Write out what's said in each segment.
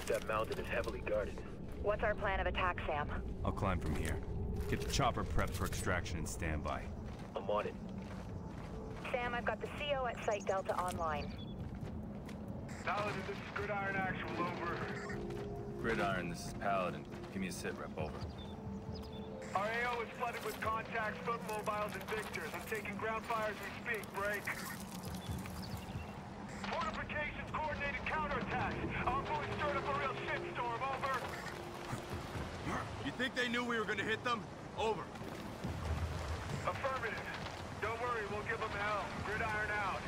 That mountain is heavily guarded. What's our plan of attack, Sam? I'll climb from here. Get the chopper prepped for extraction and standby. I'm on it. Sam, I've got the CO at Site Delta online. Paladin, this is Gridiron Actual, over. Gridiron, this is Paladin. Give me a sit rep, over. Our AO is flooded with contacts, foot mobiles, and victors. I'm taking ground fire as we speak. Break. Fortifications, coordinated counterattacks. Envoy stirred up a real shitstorm, over. You think they knew we were gonna hit them? Over. Affirmative. Don't worry, we'll give them hell. Gridiron out.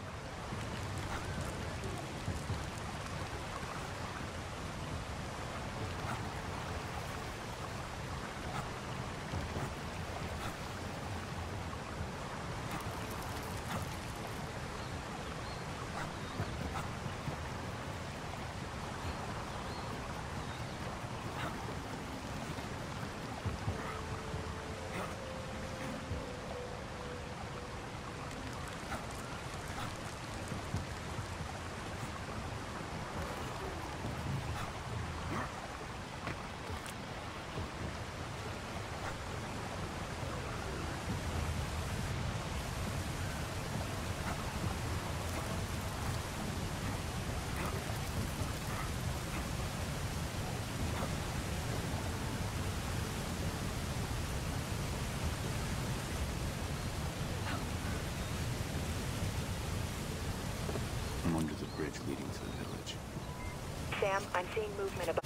I'm under the bridge leading to the village. Sam, I'm seeing movement above.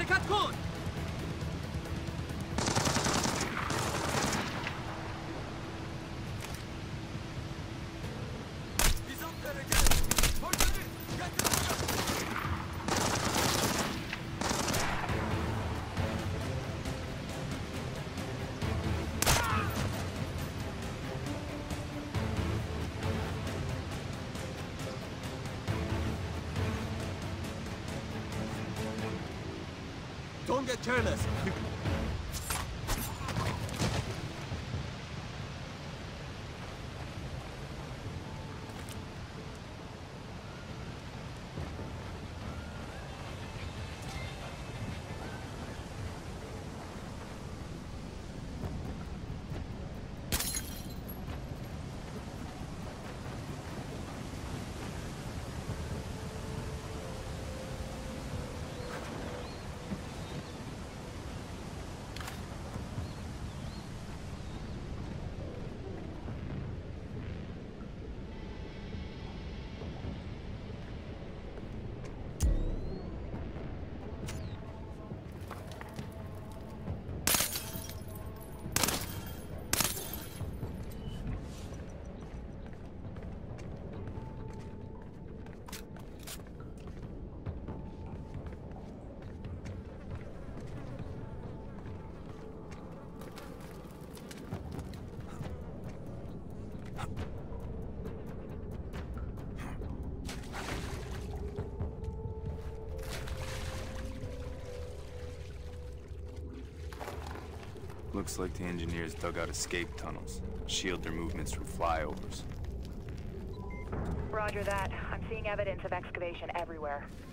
هتكون. Don't get careless. Looks like the engineers dug out escape tunnels, shield their movements from flyovers. Roger that. I'm seeing evidence of excavation everywhere.